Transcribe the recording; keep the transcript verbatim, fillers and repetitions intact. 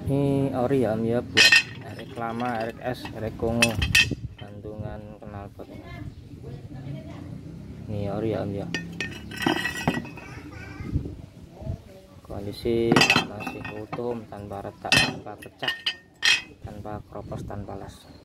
Ini ori ya Om ya, buat erek lama, erek es, erek kongo, gantungan knalpot. Ini ori ya Om ya. Kondisi masih utuh, tanpa retak, tanpa pecah, tanpa keropos, tanpa las.